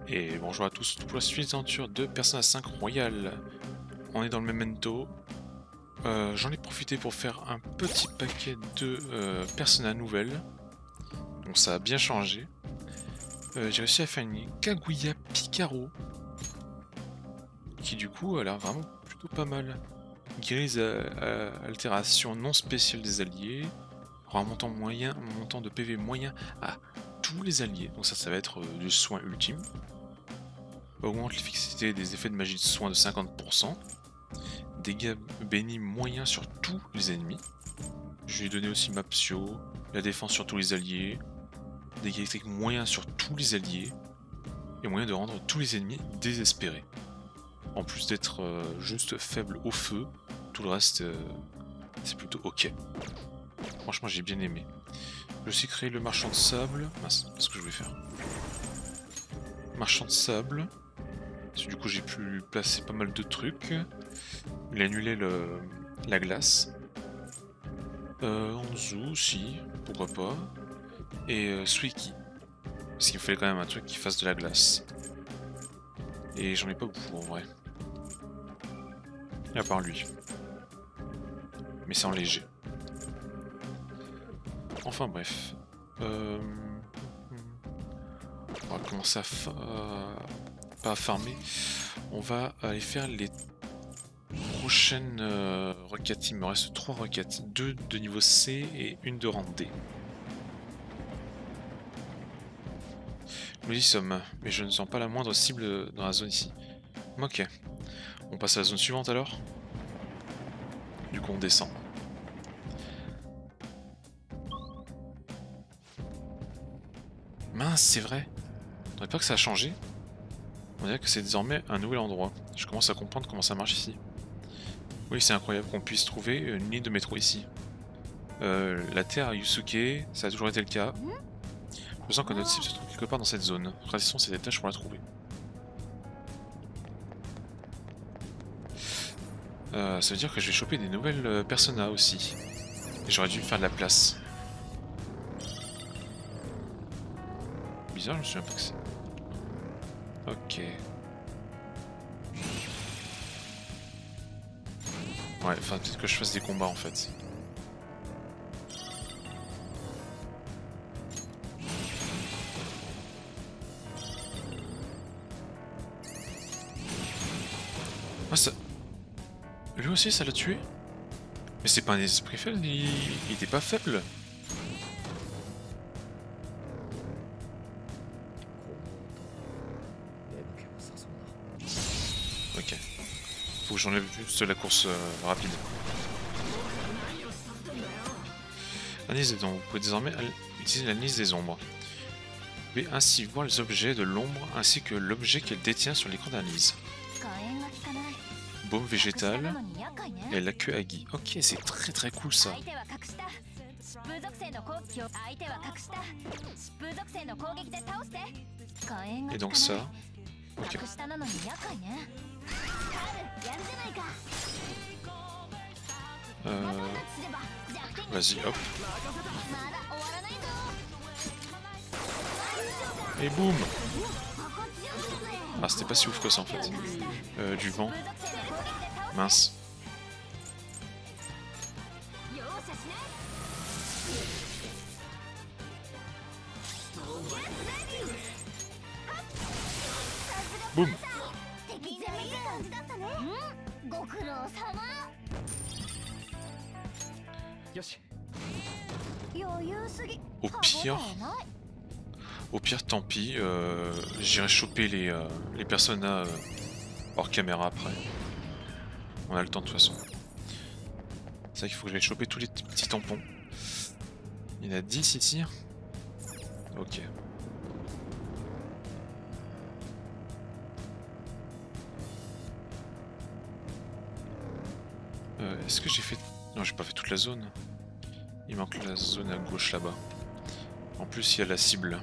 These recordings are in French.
Et bonjour à tous pour la suite des aventures de Persona 5 Royal. On est dans le Memento. J'en ai profité pour faire un petit paquet de Persona nouvelles. Donc ça a bien changé. J'ai réussi à faire une Kaguya Picaro. Qui du coup a l'air vraiment plutôt pas mal. Grise altération non spéciale des alliés. Aura un montant moyen, un montant de PV moyen à tous les alliés. Donc ça va être du soin ultime. Augmente l'efficacité des effets de magie de soin de 50%. Dégâts bénis moyens sur tous les ennemis. Je lui ai donné aussi Mapsio, la défense sur tous les alliés, dégâts électriques moyens sur tous les alliés, et moyen de rendre tous les ennemis désespérés. En plus d'être juste faible au feu, tout le reste c'est plutôt ok. Franchement j'ai bien aimé. J'ai aussi créé le marchand de sable. Mince, c'est ce que je voulais faire. Marchand de sable. Du coup j'ai pu placer pas mal de trucs. Il a annulé la glace. Anzu aussi, pourquoi pas. Et Suiki. Parce qu'il me fallait quand même un truc qui fasse de la glace. Et j'en ai pas beaucoup en vrai. À part lui. Mais c'est en léger. Enfin bref. On va commencer pas à farmer. On va aller faire les prochaines requêtes. Il me reste 3 requêtes. 2 de niveau C et une de rang D. Nous y sommes, mais je ne sens pas la moindre cible dans la zone ici. Ok. On passe à la zone suivante alors. Du coup on descend. Mince, c'est vrai. On dirait pas que ça a changé. On dirait que c'est désormais un nouvel endroit. Je commence à comprendre comment ça marche ici. Oui, c'est incroyable qu'on puisse trouver une ligne de métro ici. La Terre à Yusuke, ça a toujours été le cas. Je sens que notre cible se trouve quelque part dans cette zone. Réalisons ces tâches pour la trouver. Ça veut dire que je vais choper des nouvelles personas aussi. Et j'aurais dû faire de la place. Bizarre, je me souviens pas que c'est. Ok. Ouais, enfin peut-être que je fasse des combats en fait. Ah ça... Lui aussi ça l'a tué? Mais c'est pas un esprit faible, il était pas faible. Ok. Faut que j'enlève juste la course rapide. Analyse des ombres. Vous pouvez désormais utiliser l'analyse des ombres. Vous pouvez ainsi voir les objets de l'ombre ainsi que l'objet qu'elle détient sur l'écran d'analyse. Baume végétal et la queue Agi. Ok, c'est très cool ça. Et donc ça. Ok. Vas-y, hop. Et boum. Ah, c'était pas si ouf que ça en fait. Du vent. Mince. Boum. Au pire, tant pis. J'irai choper les personnages hors caméra après. On a le temps de toute façon. C'est vrai qu'il faut que j'aille choper tous les petits tampons. Il y en a 10 ici. Ok. Est-ce que j'ai fait... Non, j'ai pas fait toute la zone. Il manque la zone à gauche là-bas. En plus, il y a la cible.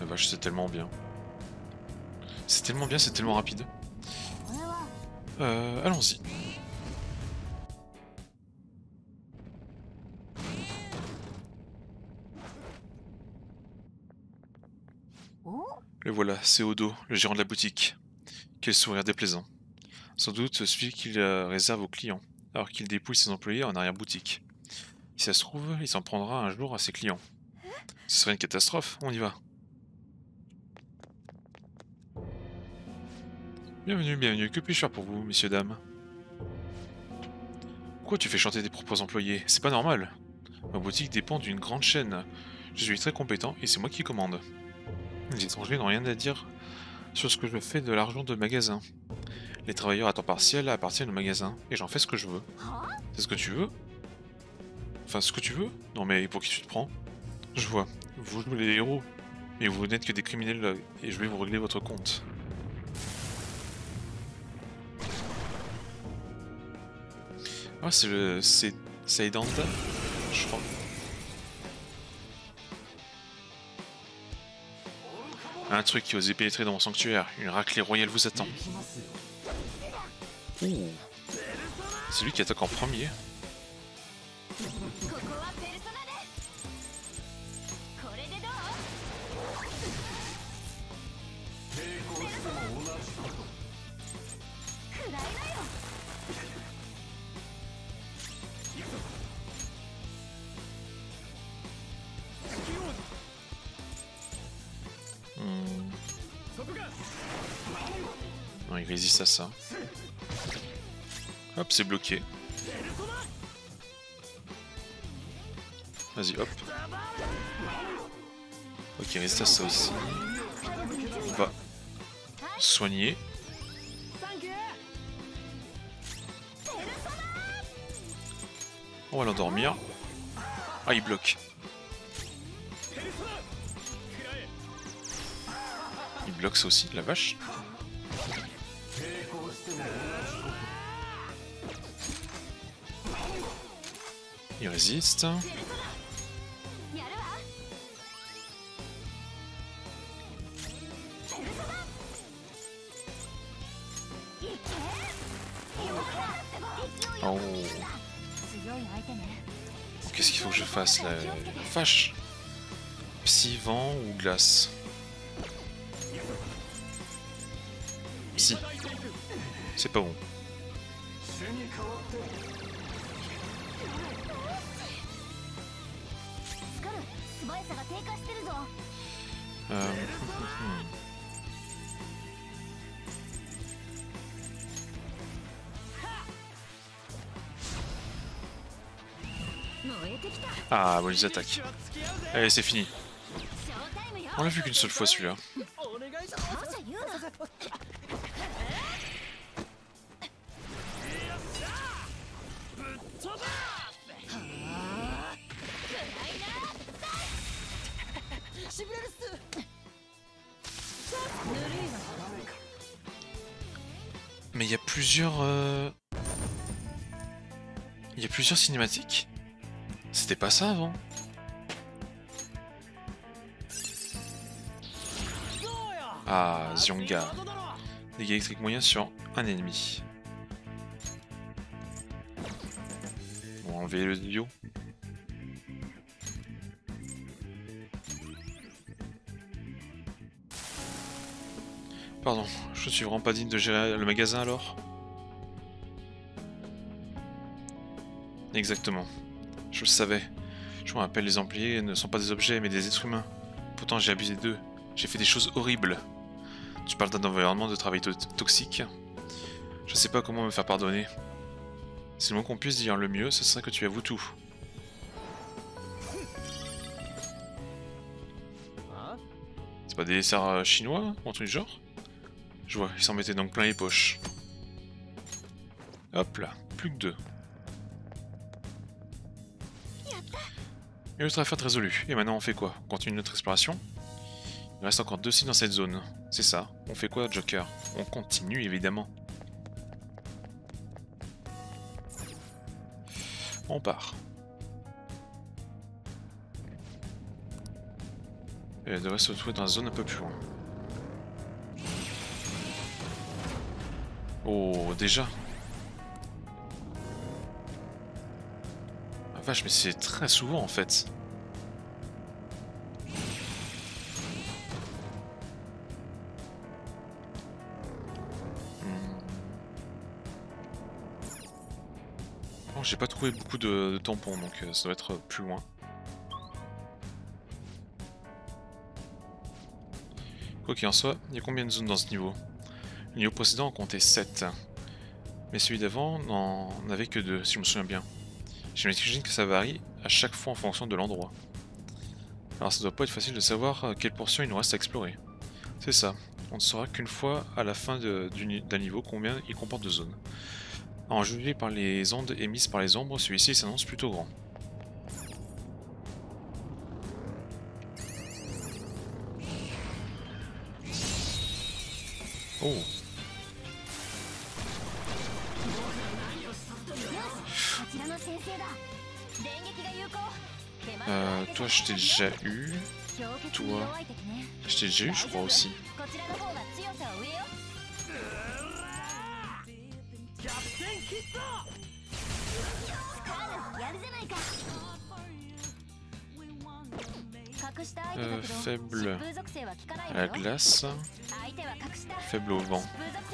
vache, c'est tellement bien. C'est tellement bien, c'est tellement rapide. Allons-y. Le voilà, c'est Odo, le gérant de la boutique. Quel sourire déplaisant. Sans doute celui qu'il réserve aux clients, alors qu'il dépouille ses employés en arrière-boutique. Si ça se trouve, il s'en prendra un jour à ses clients. Ce serait une catastrophe, on y va. Bienvenue, bienvenue, que puis-je faire pour vous, messieurs, dames? Pourquoi tu fais chanter tes propres employés? C'est pas normal. Ma boutique dépend d'une grande chaîne. Je suis très compétent et c'est moi qui commande. Les étrangers n'ont rien à dire sur ce que je fais de l'argent de magasin. Les travailleurs à temps partiel appartiennent au magasin et j'en fais ce que je veux. C'est ce que tu veux? Enfin, ce que tu veux? Non mais pour qui tu te prends? Je vois, vous jouez les héros, mais vous n'êtes que des criminels et je vais vous régler votre compte. Ah, c'est Saidanta, je crois. Un truc qui osait pénétrer dans mon sanctuaire, une raclée royale vous attend. Ouh. C'est lui qui attaque en premier. Non, il résiste à ça. Hop, c'est bloqué. Vas-y, hop. Ok, il résiste à ça aussi. On va soigner. On va l'endormir. Ah, il bloque. Il bloque ça aussi, la vache. Il résiste. Oh. Qu'est-ce qu'il faut que je fasse là? Vache. Psy, vent ou glace? Psy. C'est pas bon. Ah, bon, ils attaquent. Allez, c'est fini. On l'a vu qu'une seule fois celui-là. Mais il y a plusieurs... Il y a plusieurs cinématiques. C'était pas ça avant. Ah, Zionga. Dégâts électriques moyens sur un ennemi. On va enlever le duo. Pardon, je suis vraiment pas digne de gérer le magasin alors? Exactement. Je le savais. Je me rappelle, les employés ne sont pas des objets mais des êtres humains. Pourtant j'ai abusé d'eux. J'ai fait des choses horribles. Tu parles d'un environnement de travail toxique. Je sais pas comment me faire pardonner. Si le moins qu'on puisse dire le mieux, ce serait que tu avoues tout. C'est pas des desserts chinois ou un truc du genre? Je vois, ils s'en mettaient donc plein les poches. Hop là, plus que 2. Et notre affaire est résolue. Et maintenant on fait quoi? On continue notre exploration? Il reste encore 2 sites dans cette zone. C'est ça. On fait quoi, Joker? On continue évidemment. On part. Et elle devrait se retrouver dans la zone un peu plus loin. Oh, déjà. Ah vache, mais c'est très souvent en fait. Oh, j'ai pas trouvé beaucoup de tampons, donc ça doit être plus loin. Quoi qu'il en soit, il y a combien de zones dans ce niveau? Le niveau précédent en comptait 7. Mais celui d'avant n'en avait que 2, si je me souviens bien. J'imagine que ça varie à chaque fois en fonction de l'endroit. Alors ça doit pas être facile de savoir quelle portion il nous reste à explorer. C'est ça, on ne saura qu'une fois à la fin d'un niveau combien il comporte de zones. En juger par les ondes émises par les ombres, celui-ci s'annonce plutôt grand. Oh. Toi je t'ai déjà eu. Toi, je t'ai déjà eu je crois aussi. Faible à la glace, faible au vent.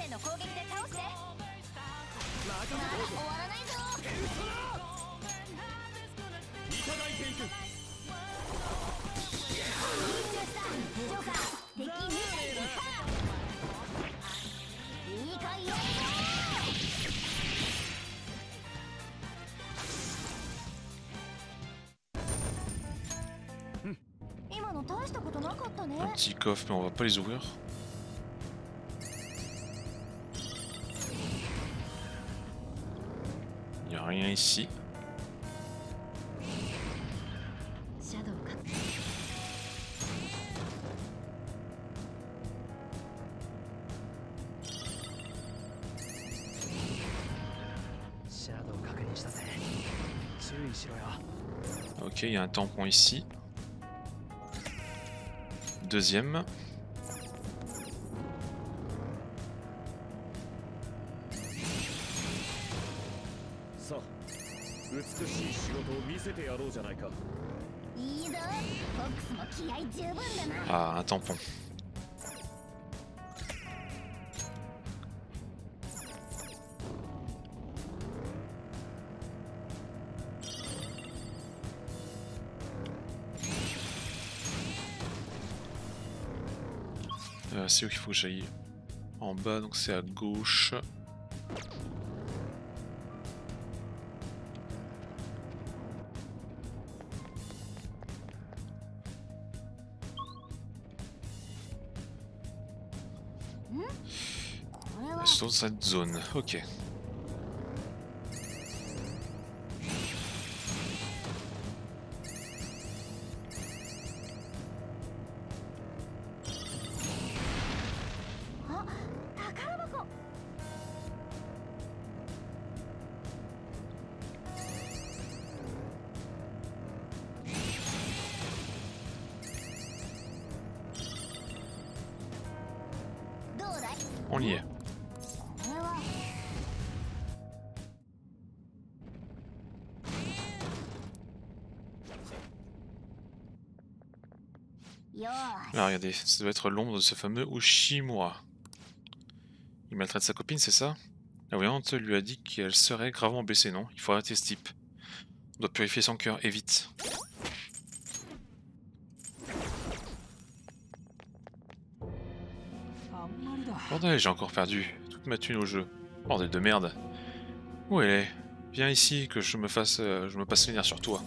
Un petit coffre, mais on va pas les ouvrir. Il n'y a rien ici. Ok, il y a un tampon ici. Deuxième. Ah, un tampon. C'est où qu'il faut que j'aille? En bas, donc c'est à gauche. Sur cette zone, ok. On y est. Alors regardez, ça doit être l'ombre de ce fameux Ushimura. Il maltraite sa copine, c'est ça? La voyante lui a dit qu'elle serait gravement blessée, non? Il faut arrêter ce type. On doit purifier son cœur, et vite. Bordel, j'ai encore perdu toute ma thune au jeu. Bordel de merde. Où elle est? Viens ici que je me passe venir sur toi.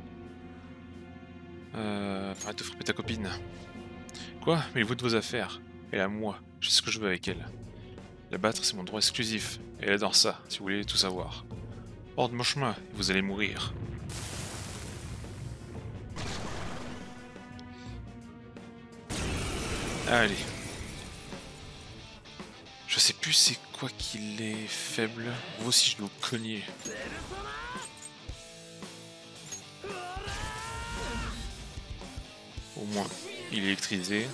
Arrête de frapper ta copine. Quoi? Mais vous de vos affaires. Elle à moi. Je sais ce que je veux avec elle. La battre, c'est mon droit exclusif. Et elle adore ça, si vous voulez tout savoir. Hors de mon chemin, et vous allez mourir. Allez. Je sais plus c'est quoi qu'il est faible. Moi aussi je dois cogner. Au moins. Il est électrisé.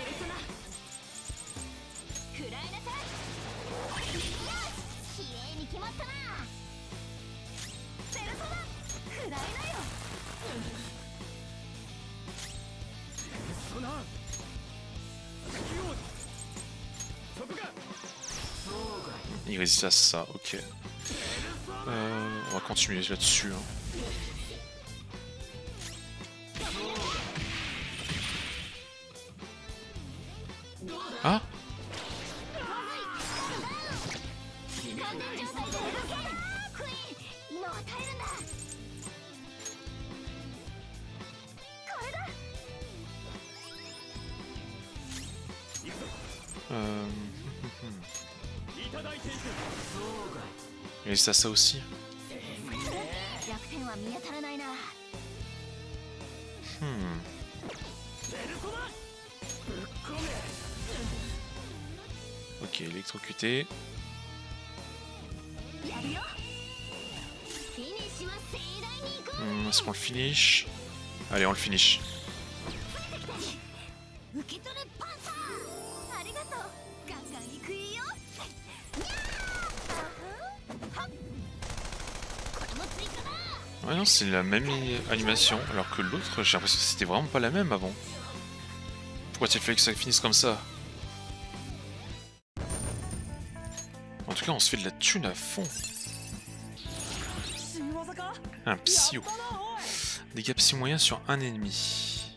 Il résiste à ça, ok. On va continuer là-dessus. Hein. Ah! Il résiste à ça aussi. Ok, électrocuté. Est-ce qu'on le finish? Allez, on le finish. Ouais, non, c'est la même animation, alors que l'autre, j'ai l'impression que c'était vraiment pas la même avant. Pourquoi tu fais que ça finisse comme ça? En tout cas, on se fait de la thune à fond. Un psyo. Dégâts psy moyens sur un ennemi.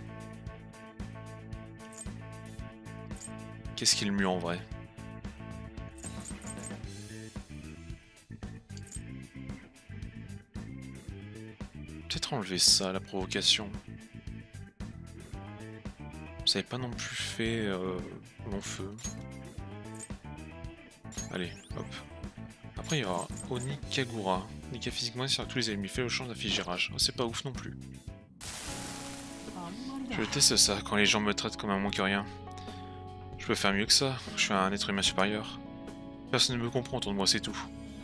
Qu'est-ce qui est le mieux en vrai? Peut-être enlever ça, la provocation. Ça n'avait pas non plus fait long feu. Allez, hop. Après, il y aura Oni Kagura. Dégâts physiquement sur tous les ennemis. Fait au champ d'affiche rage. Oh, c'est pas ouf non plus. Je déteste ça quand les gens me traitent comme un moins que rien. Je peux faire mieux que ça. Je suis un être humain supérieur. Personne ne me comprend autour de moi, c'est tout.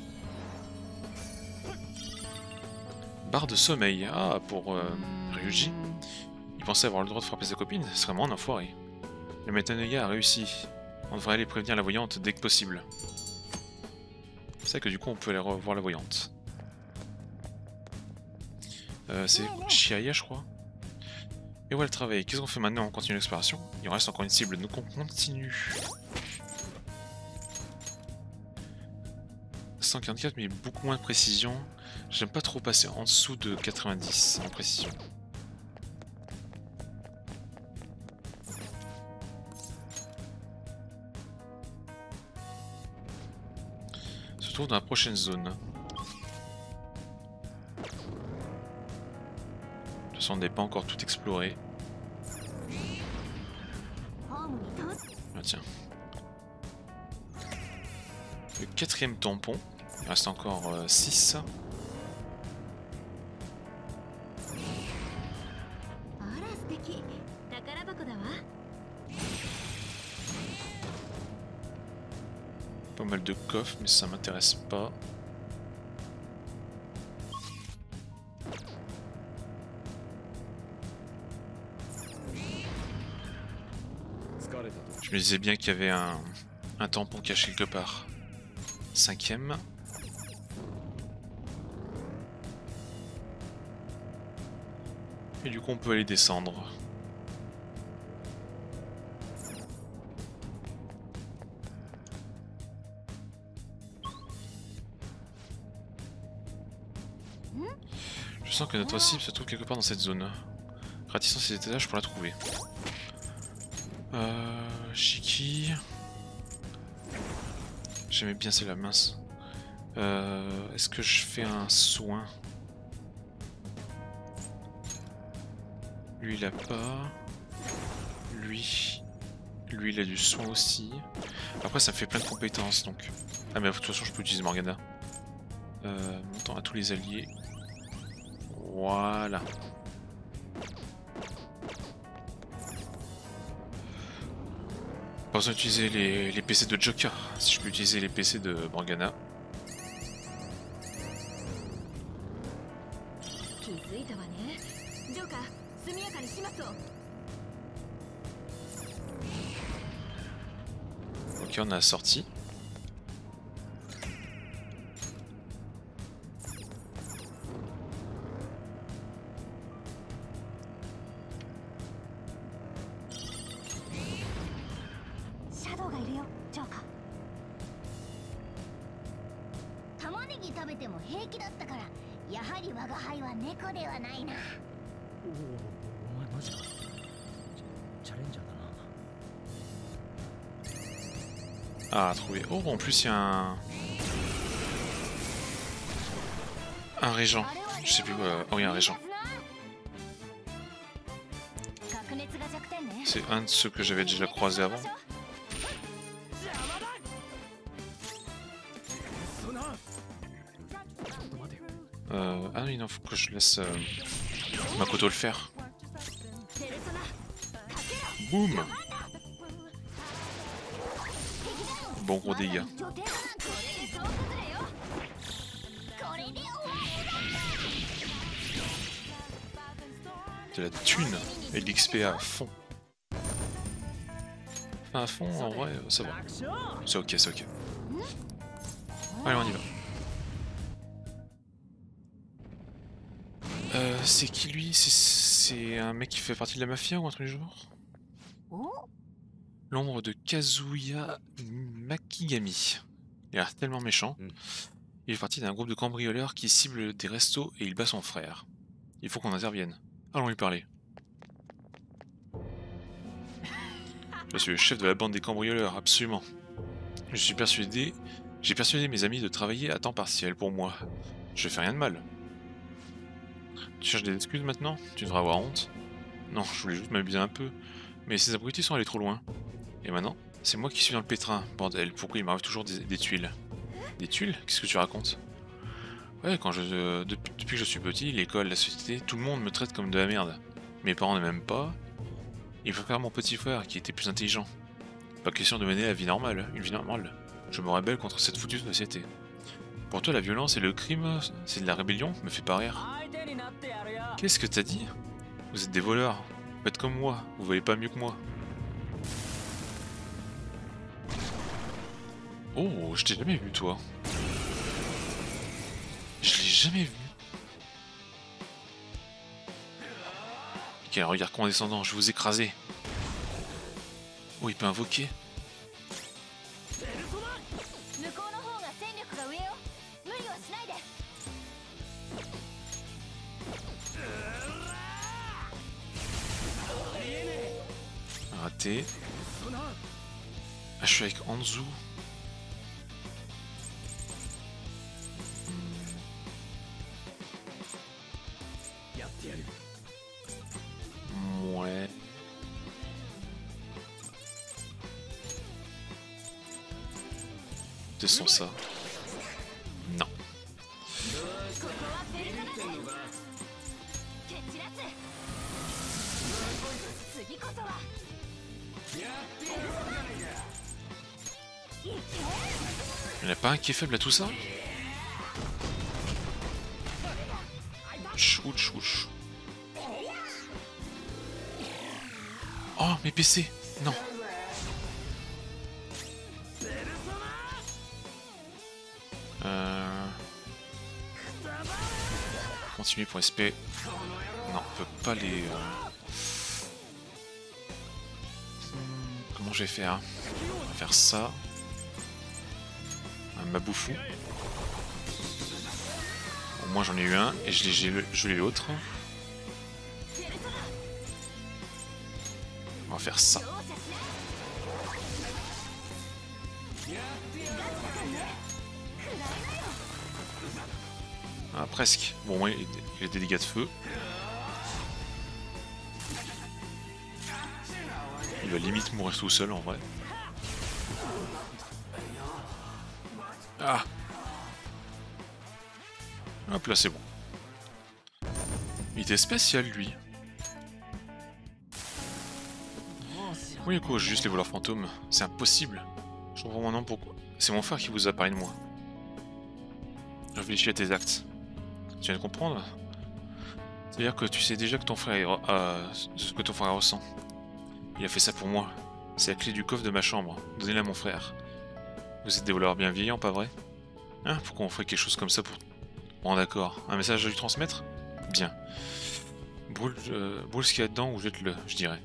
Barre de sommeil. Ah, pour Ryuji. Il pensait avoir le droit de frapper sa copine. Ce serait vraiment un enfoiré. Le Metanoia a réussi. On devrait aller prévenir la voyante dès que possible. C'est vrai que du coup on peut aller revoir la voyante. C'est Chiaya je crois. Et ouais le travail. Qu'est-ce qu'on fait maintenant? On continue l'exploration. Il en reste encore une cible, donc on continue. 144 mais beaucoup moins de précision. J'aime pas trop passer en dessous de 90 en précision. Se trouve dans la prochaine zone. De toute façon on n'est pas encore tout exploré. Ah, tiens. Le 4ème tampon. Il reste encore 6. Pas mal de coffres, mais ça m'intéresse pas. Je me disais bien qu'il y avait un tampon caché quelque part. 5ème. Et du coup on peut aller descendre. Je sens que notre cible se trouve quelque part dans cette zone. Ratissant ces étages pour la trouver. Shiki. J'aimais bien celle-là, mince. Est-ce que je fais un soin? Lui il a pas. Lui il a du soin aussi. Après ça me fait plein de compétences donc. Ah mais de toute façon je peux utiliser Morgana. Montant à tous les alliés. Voilà. Pas besoin d'utiliser les PC de Joker, si je peux utiliser les PC de Morgana. Ok, on a la sortie. Ah, trouvé. Oh, en plus, il y a un régent. Je sais plus quoi. Oh, oui, un régent. C'est un de ceux que j'avais déjà croisé avant. Ah oui, non, faut que je laisse Makoto le faire. Boum. Bon gros dégâts. De la thune et de l'XP à fond. Enfin, à fond, en vrai, ça va. C'est ok, c'est ok. Allez, on y va. C'est qui lui? C'est un mec qui fait partie de la mafia ou un truc du genre? L'ombre de Kazuya Makigami. Il a l'air tellement méchant. Il fait partie d'un groupe de cambrioleurs qui cible des restos et il bat son frère. Il faut qu'on intervienne. Allons lui parler. Je suis le chef de la bande des cambrioleurs, absolument. J'ai persuadé mes amis de travailler à temps partiel pour moi. Je fais rien de mal. Tu cherches des excuses maintenant? Tu devrais avoir honte. Non, je voulais juste m'amuser un peu. Mais ces abrutis sont allés trop loin. Et maintenant, c'est moi qui suis dans le pétrin. Bordel, pourquoi il m'arrive toujours des tuiles? Des tuiles? Qu'est-ce que tu racontes? Ouais, depuis que je suis petit, l'école, la société, tout le monde me traite comme de la merde. Mes parents ne m'aiment pas. Ils préfèrent mon petit frère, qui était plus intelligent. Pas question de mener la vie normale, une vie normale. Je me rebelle contre cette foutue société. Pour toi, la violence et le crime, c'est de la rébellion? Me fais pas rire. Qu'est-ce que t'as dit? Vous êtes des voleurs. Faites comme moi, vous voyez pas mieux que moi. Oh, je t'ai jamais vu, toi. Je l'ai jamais vu. Quel regard condescendant, je vais vous écraser. Oh, il peut invoquer. Raté. Ah, je suis avec Anzu. Ouais. Testons ça. Non. Il n'y en a pas un qui est faible à tout ça? Ouch, ouch. Oh, mes PC! Non. Continuer pour SP. Non, on peut pas les... Comment je vais faire? On va faire ça. Un Maboufou. Au moins j'en ai eu un et je l'ai l'autre. On va faire ça. Ah, presque. Bon, moi, il a des dégâts de feu. Il va limite mourir tout seul en vrai. Ah! Hop là, c'est bon. Il était spécial, lui. Oui, quoi, juste les voleurs fantômes. C'est impossible. Je comprends maintenant pourquoi. C'est mon frère qui vous a parlé de moi. Réfléchis à tes actes. Tu viens de comprendre? C'est-à-dire que tu sais déjà que ton frère ce que ton frère ressent. Il a fait ça pour moi. C'est la clé du coffre de ma chambre. Donnez-la à mon frère. Vous êtes des voleurs bienveillants, pas vrai? Hein? Pourquoi on ferait quelque chose comme ça pour... Bon d'accord. Un message à lui transmettre? Bien. Brûle ce qu'il y a dedans ou jette-le, je dirais.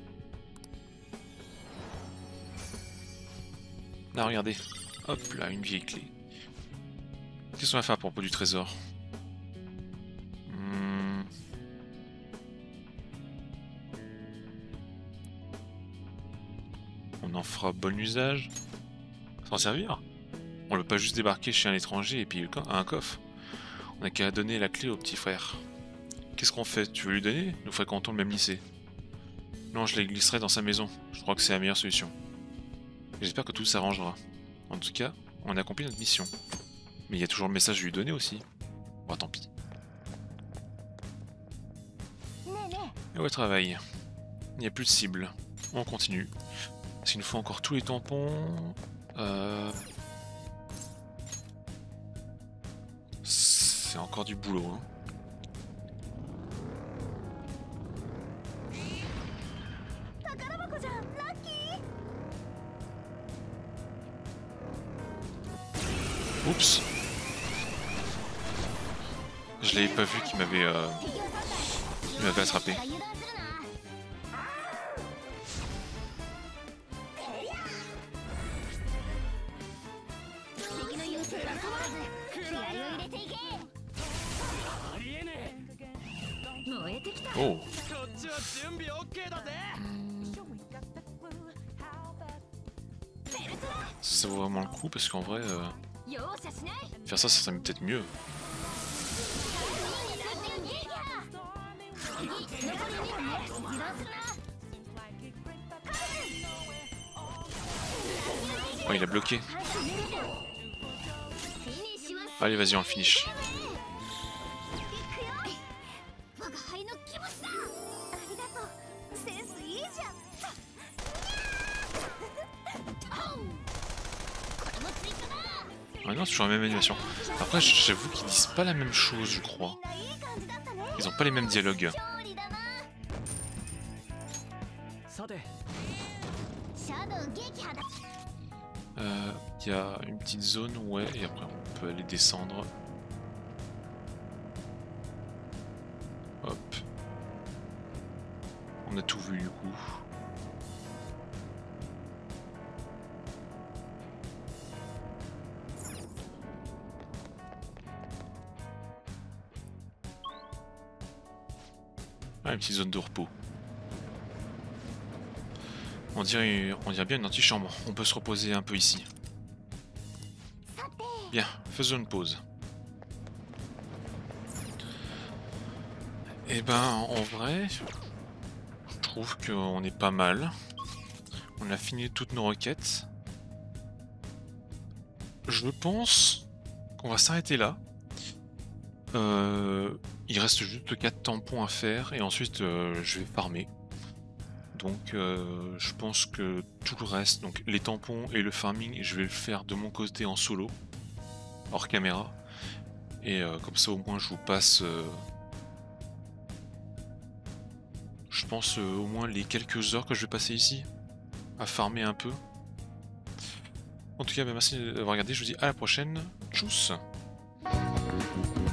Là, regardez. Hop là, une vieille clé. Qu'est-ce qu'on va faire à propos du trésor? On en fera bon usage. S'en servir? On ne peut pas juste débarquer chez un étranger et puis un coffre. On n'a qu'à donner la clé au petit frère. Qu'est-ce qu'on fait? Tu veux lui donner? Nous fréquentons le même lycée. Non, je les glisserai dans sa maison. Je crois que c'est la meilleure solution. J'espère que tout s'arrangera. En tout cas, on a accompli notre mission. Mais il y a toujours le message à lui donner aussi. Bon, tant pis. Et au travail. Il n'y a plus de cible. On continue. Parce qu'il nous faut encore tous les tampons. C'est encore du boulot. Hein. Oups. Je l'avais pas vu qu'il m'avait attrapé. Oh. Ça vaut vraiment le coup parce qu'en vrai, faire ça serait peut-être mieux. Oh, il a bloqué. Allez, vas-y, on le finish. Ah non, c'est toujours la même animation. Après, j'avoue qu'ils disent pas la même chose, je crois. Ils ont pas les mêmes dialogues. Il y a une petite zone, ouais, et après on peut aller descendre. Hop. On a tout vu du coup. Ah, une petite zone de repos. On dirait bien une antichambre. On peut se reposer un peu ici. Bien, faisons une pause. Et ben, en vrai, je trouve qu'on est pas mal. On a fini toutes nos requêtes. Je pense qu'on va s'arrêter là. Il reste juste 4 tampons à faire et ensuite je vais farmer. Donc je pense que tout le reste, donc les tampons et le farming, je vais le faire de mon côté en solo, hors caméra. Et comme ça au moins je vous passe, je pense au moins les quelques heures que je vais passer ici, à farmer un peu. En tout cas, bah, merci d'avoir regardé, je vous dis à la prochaine, tchuss!